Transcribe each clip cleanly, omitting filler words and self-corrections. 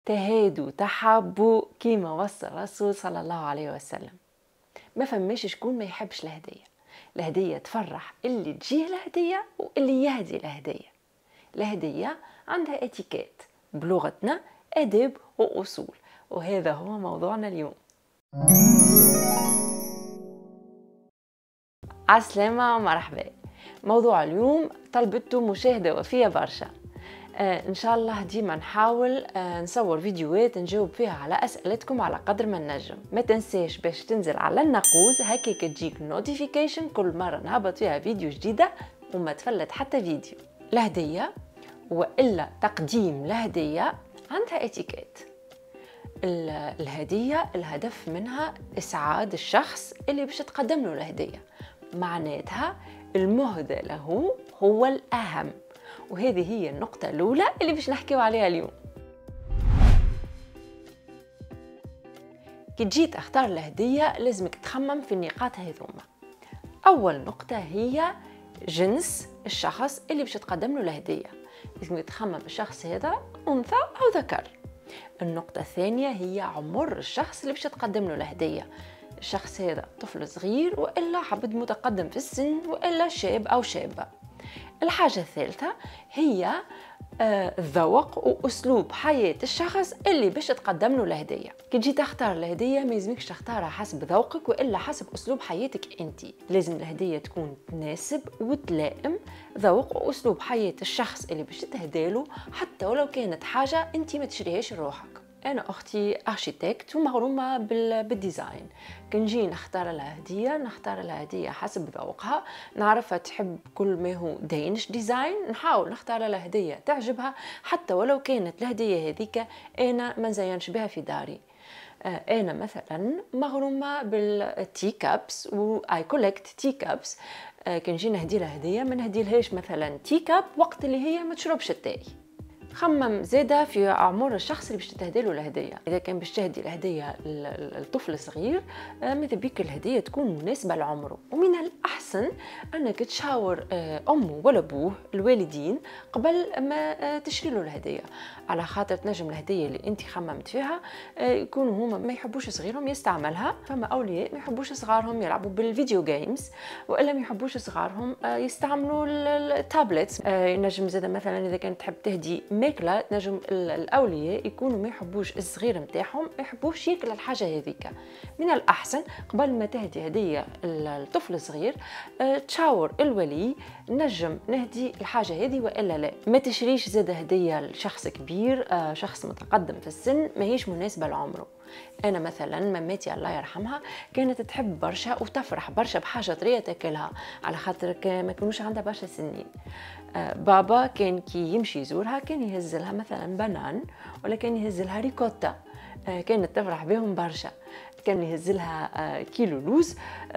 تهادوا تحابوا كيما وصى الرسول صلى الله عليه وسلم. ما فماش شكون ما يحبش الهدية. الهدية تفرح اللي تجيه الهدية واللي يهدي الهدية. الهدية عندها اتيكيت بلغتنا، أدب وأصول، وهذا هو موضوعنا اليوم. عسلامة ومرحبا. موضوع اليوم طلبته مشاهدة وفية برشا. إن شاء الله ديما نحاول نصور فيديوهات نجاوب فيها على أسئلتكم على قدر ما نجم. ما تنساش باش تنزل على الناقوس هكاك تجيك نوتيفيكيشن كل مرة نهبط فيها فيديو جديدة وما تفلت حتى فيديو. الهدية وإلا تقديم الهدية عندها اتيكيت. الهدية الهدف منها إسعاد الشخص اللي باش تقدم له الهدية، معناتها المهدى له هو الأهم، وهذه هي النقطة الأولى اللي باش نحكيو عليها اليوم. كي تجي تختار الهدية لازمك تخمم في النقاط هذوما. أول نقطة هي جنس الشخص اللي باش تقدم له الهدية، لازمك تخمم الشخص هذا أنثى أو ذكر. النقطة الثانية هي عمر الشخص اللي باش تقدم له الهدية، الشخص هذا طفل صغير وإلا عبد متقدم في السن وإلا شاب أو شابة. الحاجة الثالثة هي الذوق وأسلوب حياة الشخص اللي باش تقدم له الهدية. كي تجي تختار الهدية ما يلزمكش تختارها حسب ذوقك وإلا حسب أسلوب حياتك أنت، لازم الهدية تكون تناسب وتلائم ذوق وأسلوب حياة الشخص اللي باش تهداله، حتى ولو كانت حاجة أنت ما تشريهاش لروحك. أنا أختي أرشيتكت ومغرومة بالديزاين. كنجي نختار لها هدية حسب ذوقها، نعرفها تحب كل ما هو داينش ديزاين، نحاول نختار لها هدية تعجبها حتى ولو كانت الهدية هذيك أنا ما نزينش بها في داري. أنا مثلا مغرومة بالتي كابس وآي كولكت تي كابس. كنجي نهدي لها هدية ما نهديلهاش مثلا تي كاب وقت اللي هي ما تشربش التاي. خمم زاده في عمر الشخص اللي باش تهدي له الهديه. اذا كان باش تهدي الهديه للطفل صغير ماذا بيك الهديه تكون مناسبه لعمره، ومن الاحسن انك تشاور امه ولا ابوه الوالدين قبل ما تشري له الهديه، على خاطر تنجم الهديه اللي انت خممت فيها يكونوا هما ما يحبوش صغيرهم يستعملها. فما اولياء ما يحبوش صغارهم يلعبوا بالفيديو جيمز، والا ما يحبوش صغارهم يستعملوا التابلتس. ينجم زاده مثلا اذا كانت تحب تهدي ماكله، نجم الاولياء يكونوا ما يحبوش الصغير نتاعهم ما يحبوش ياكل الحاجه هذيك. من الاحسن قبل ما تهدي هديه الطفل الصغير تشاور الولي نجم نهدي الحاجه هذه والا لا. ما تشريش زاده هديه لشخص كبير، شخص متقدم في السن ماهيش مناسبه لعمره. انا مثلا ماماتي الله يرحمها كانت تحب برشا وتفرح برشا بحاجه طريه تاكلها، على خاطر ما كانوش عندها برشا سنين. بابا كان كي يمشي يزورها كان يهزلها مثلا بنان ولا كان يهزلها ريكوتا، كانت تفرح بهم برشا. كان يهزلها كيلو لوز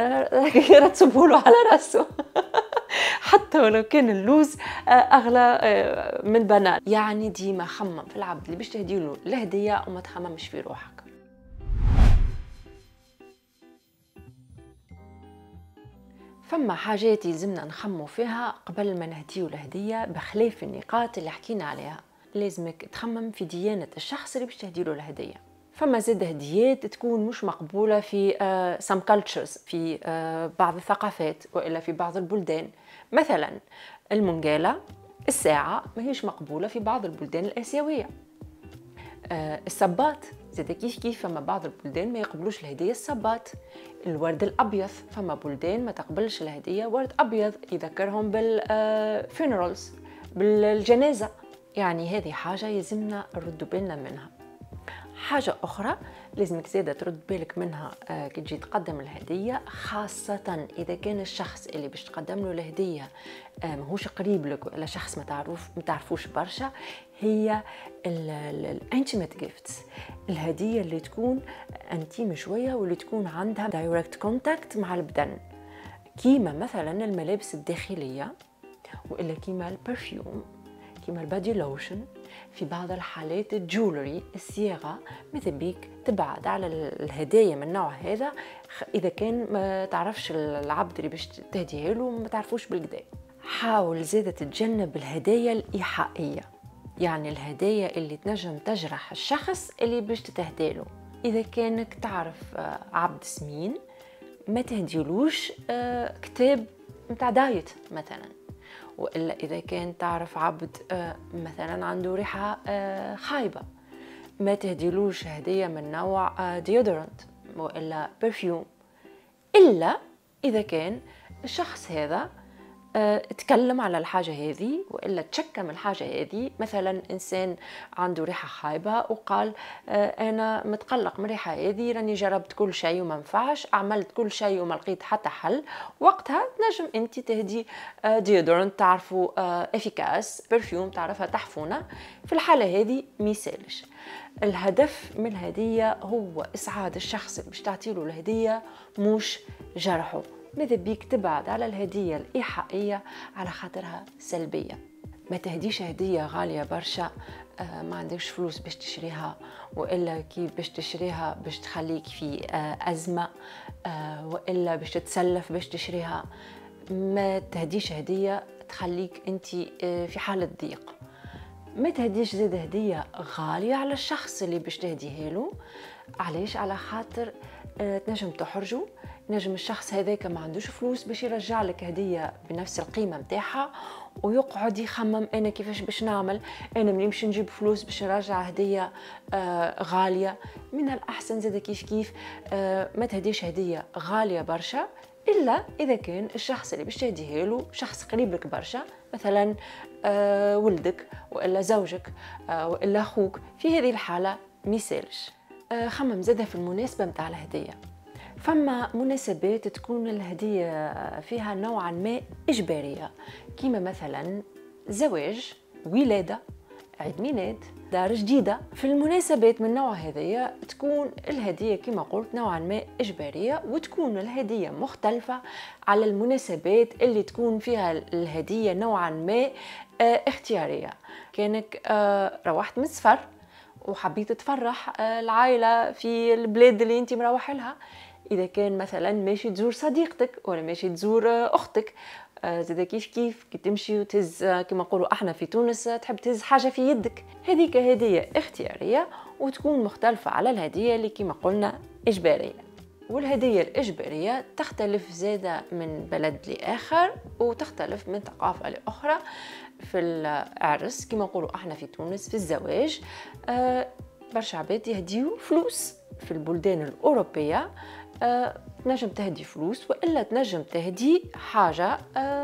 تصبوا على راسه حتى ولو كان اللوز اغلى من البنان. يعني ديما خمم في العبد اللي باش تهديله الهديه وما تخممش في روحك. فما حاجات يلزمنا نخمو فيها قبل ما نهديو الهدية بخلاف النقاط اللي حكينا عليها. لازمك تخمم في ديانة الشخص اللي باش تهديله الهدية. فما زاد هديات تكون مش مقبولة في some cultures، في بعض الثقافات وإلا في بعض البلدان. مثلا المنقالة، الساعة ماهيش مقبولة في بعض البلدان الآسيوية. الصباط زاد كيف فما بعض البلدان ما يقبلوش الهدية الصباط. الورد الأبيض فما بلدان ما تقبلش الهدية ورد أبيض يذكرهم بالفينرالز بالجنازة. يعني هذه حاجة يلزمنا نرد بالنا منها. حاجة أخرى لازمك زادة ترد بالك منها كي تجي تقدم الهدية، خاصة إذا كان الشخص اللي باش تقدم له الهدية ماهوش قريب لك ولا شخص ما تعرفوش برشا، هي الانتيميت جيفتس، الهدية اللي تكون انتيم شوية واللي تكون عندها دايركت كونتاكت مع البدن، كيما مثلا الملابس الداخلية وإلا كيما البرفيوم، كيما البادي لوشن. في بعض الحالات الجولري الصياغه ماذا بيك تبعد على الهدايا من نوع هذا اذا كان ما تعرفش العبد اللي باش تهديه له ما تعرفوش بالكدا. حاول زاده تتجنب الهدايا الايحائيه. يعني الهدايا اللي تنجم تجرح الشخص اللي باش تتهداله. إذا كانك تعرف عبد سمين، ما تهديلوش كتاب متاع دايت مثلا. وإلا إذا كان تعرف عبد مثلا عنده ريحة خايبة، ما تهديلوش هدية من نوع ديودورانت وإلا برفيوم، إلا إذا كان الشخص هذا تكلم على الحاجة هذه وإلا تشكم الحاجة هذه. مثلا إنسان عنده ريحة خايبة وقال أنا متقلق من الريحة هذه، راني جربت كل شيء وما نفعش، عملت كل شيء وما لقيت حتى حل. وقتها نجم أنت تهدي ديودورنت تعرفوا افيكاس، برفيوم تعرفها تحفونة. في الحالة هذه ميسالش. الهدف من الهدية هو إسعاد الشخص اللي باش تعطيله الهدية، مش جرحه. ماذا بيك تبعد على الهدية الإيحائية على خاطرها سلبية. ما تهديش هدية غالية برشا ما عندكش فلوس باش تشريها، وإلا كي باش تشريها باش تخليك في أزمة، وإلا باش تتسلف باش تشريها. ما تهديش هدية تخليك أنت في حالة ضيق. ما تهديش زيد هدية غالية على الشخص اللي باش تهديه له. علاش؟ على خاطر تنجم تحرجه، نجم الشخص هذاك ما عندوش فلوس باش يرجع لك هدية بنفس القيمة متاعها، ويقعد يخمم أنا كيفاش باش نعمل، أنا منين باش نجيب فلوس باش نرجع هدية غالية. من الأحسن زاد كيف ما تهديش هدية غالية برشا، إلا إذا كان الشخص اللي باش تهديه له شخص قريب لك برشا، مثلا ولدك وإلا زوجك وإلا أخوك. في هذه الحالة ميسالش. خمم زادة في المناسبة متاع الهدية. فما مناسبات تكون الهدية فيها نوعا ما إجبارية، كيما مثلا زواج، ولادة، عيد ميلاد، دار جديدة. في المناسبات من نوع هذه تكون الهدية كما قلت نوعا ما إجبارية، وتكون الهدية مختلفة على المناسبات اللي تكون فيها الهدية نوعا ما اختيارية. كانك روحت من السفر وحبيت تفرح العائلة في البلاد اللي انت مروح لها، إذا كان مثلا ماشي تزور صديقتك ولا ماشي تزور أختك، زاد كيف كي تمشي وتهز كما نقولوا احنا في تونس تحب تهز حاجة في يدك، هذيك هدية اختيارية وتكون مختلفة على الهدية اللي كما قلنا إجبارية. والهدية الإجبارية تختلف زادة من بلد لآخر وتختلف من ثقافة لأخرى. في العرس كما نقولوا احنا في تونس في الزواج برشا عباد يهديو فلوس. في البلدان الأوروبية تنجم تهدي فلوس، وإلا تنجم تهدي حاجة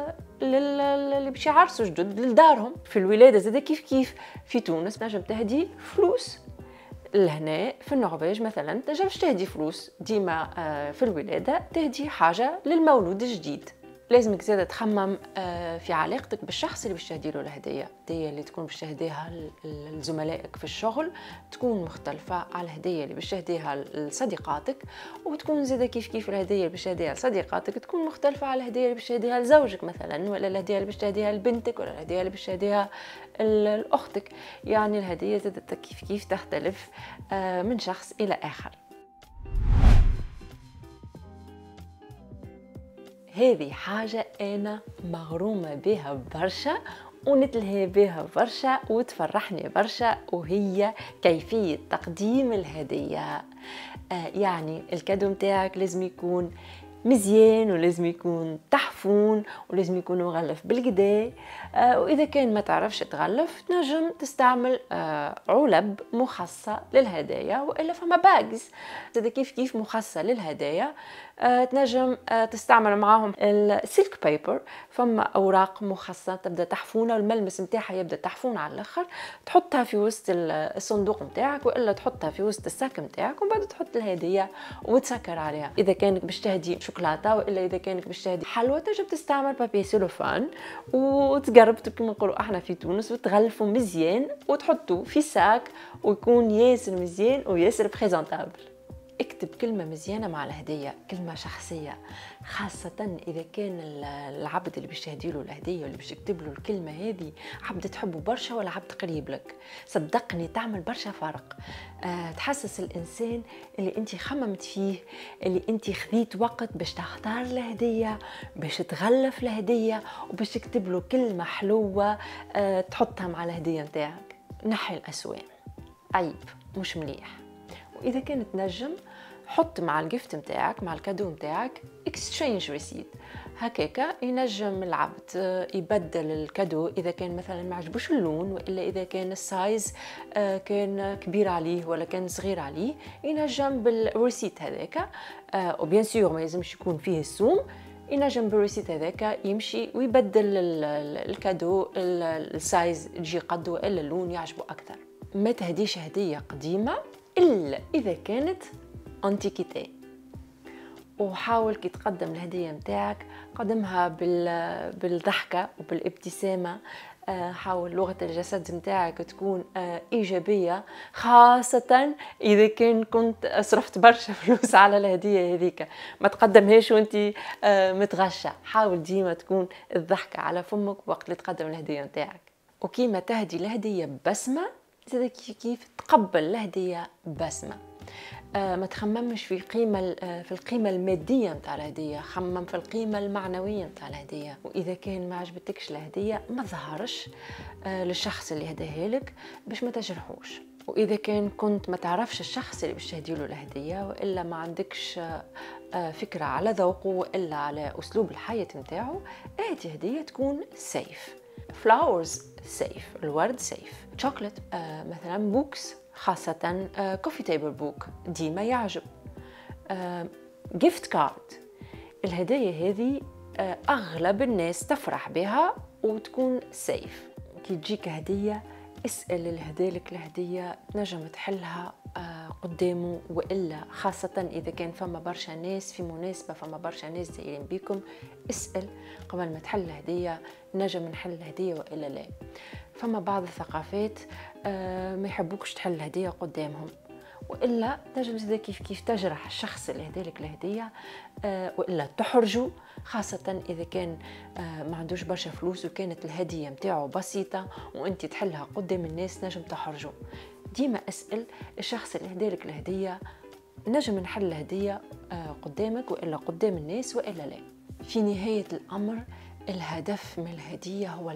اللي باش يعرسوا جدد لدارهم. في الولادة زاد كيف في تونس تنجم تهدي فلوس. لهنا في النرويج مثلا تنجمش تهدي فلوس ديما، في الولادة تهدي حاجة للمولود الجديد. لازمك زادة تخمم في علاقتك بالشخص اللي باش تهديله الهدية. الهدية اللي تكون باش تهديها لزملائك في الشغل تكون مختلفة على الهدية اللي باش تهديها لصديقاتك، وتكون زادة كيف الهدية اللي باش تهديها لصديقاتك تكون مختلفة على الهدية اللي باش تهديها لزوجك مثلا، ولا الهدية اللي باش تهديها لبنتك، ولا الهدية اللي باش تهديها لأختك. يعني الهدية زادة كيف تختلف من شخص إلى آخر. هذه حاجة أنا مغرومة بها برشا ونتلهي بها برشا وتفرحني برشا، وهي كيفية تقديم الهدية. يعني الكادو متاعك لازم يكون مزيان ولازم يكون تحفون ولازم يكون مغلف بالقدا. وإذا كان ما تعرفش تغلف تنجم تستعمل علب مخصصة للهدايا، وإلا فما باجز زاد كيف مخصصة للهدايا. تنجم تستعمل معاهم السيلك بيبر، فما أوراق مخصصة تبدأ تحفونة والملمس متاعها يبدأ تحفون على الآخر، تحطها في وسط الصندوق متاعك وإلا تحطها في وسط الساك متاعك، ومن بعد تحط الهدية وتسكر عليها. إذا كانك باش تهدي شوكولاتة وإلا إذا كانك باش تهدي حلوى تنجم تستعمل بابي سيلوفان وتقربتوا كما نقولوا احنا في تونس وتغلفوا مزيان وتحطوا في ساك ويكون ياسر مزيان وياسر بريزونتابل. اكتب كلمة مزيانة مع الهدية، كلمة شخصية، خاصة إذا كان العبد اللي باش تهدي له الهدية واللي باش تكتب له الكلمة هذه عبد تحبه برشا ولا عبد قريب لك. صدقني تعمل برشا فرق. تحسس الإنسان اللي أنت خممت فيه، اللي أنت خذيت وقت باش تختار الهدية، باش تغلف الهدية وباش تكتب له كلمة حلوة تحطها مع الهدية متاعك. نحي الأسوان، عيب مش مليح. وإذا كانت نجم حط مع الجفت متاعك مع الكادو متاعك اكسشينج ريسيت، هكاكا ينجم العبد يبدل الكادو اذا كان مثلا ما عجبوش اللون، والا اذا كان السايز كان كبير عليه ولا كان صغير عليه، ينجم بالريسيت هذاك. وبيان سور ما لازمش يكون فيه السوم، ينجم بالريسيت هذاك يمشي ويبدل الكادو السايز تجي قدو الا اللون يعجبه اكثر. ما تهديش هديه قديمه الا اذا كانت انتيكيتي. وحاول كي تقدم الهدية متاعك قدمها بالضحكة وبالابتسامة. حاول لغة الجسد متاعك تكون إيجابية، خاصة إذا كنت صرفت برشا فلوس على الهدية هذيك. ما تقدمهاش وانت متغشة، حاول ديما تكون الضحكة على فمك وقت اللي تقدم الهدية متاعك. وكيما تهدي الهدية ببسمة، زي كيف تقبل الهدية ببسمة. ما تخممش في القيمة المادية متاع الهدية، خمم في القيمة المعنوية متاع الهدية. وإذا كان ما عجبتكش الهدية ما تظهرش للشخص اللي هداها لك باش ما تجرحوش. وإذا كنت ما تعرفش الشخص اللي باش تهديله الهدية، وإلا ما عندكش فكرة على ذوقه وإلا على أسلوب الحياة متاعه، اهدي هدية تكون سيف. فلاورز سيف، الورد سيف. شوكولات مثلا، بوكس خاصة كوفي تيبل بوك ديما يعجب. جيفت كارد، الهدايا هذه أغلب الناس تفرح بها وتكون سيف. كي تجيك هدية اسأل اللي هدالك الهدية تنجم تحلها قدامه، وإلا خاصة إذا كان فما برشا ناس في مناسبة، فما برشا ناس دايرين بيكم، اسأل قبل ما تحل الهدية، نجم نحل الهدية وإلا لا. فما بعض الثقافات ما يحبوكش تحل الهدية قدامهم، وإلا تنجم زي كيف تجرح الشخص اللي هدالك الهدية، وإلا تحرجه، خاصة إذا كان ما عندوش برشا فلوس وكانت الهدية متاعه بسيطة وأنت تحلها قدام الناس، نجم تحرجه. ديما أسأل الشخص اللي هدالك الهدية، نجم نحل الهدية قدامك وإلا قدام الناس وإلا لا. في نهاية الأمر الهدف من الهدية هو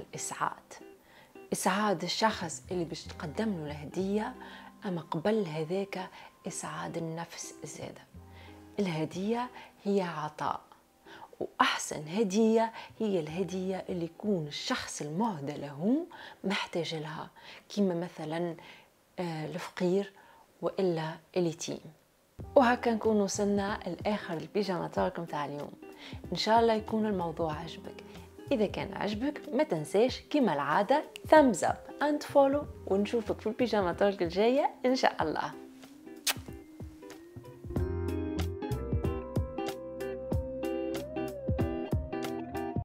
إسعاد الشخص اللي باش تقدم له الهدية، أما قبل هذاك إسعاد النفس زادة. الهدية هي عطاء، وأحسن هدية هي الهدية اللي يكون الشخص المهدى له محتاج لها، كيما مثلا الفقير وإلا اليتيم. وهكا نكون وصلنا لآخر البيجاما توك متاع اليوم. إن شاء الله يكون الموضوع عجبك. إذا كان عجبك ما تنساش كما العادة thumbs up and follow، ونشوفك في البيجاما توك الجاية إن شاء الله.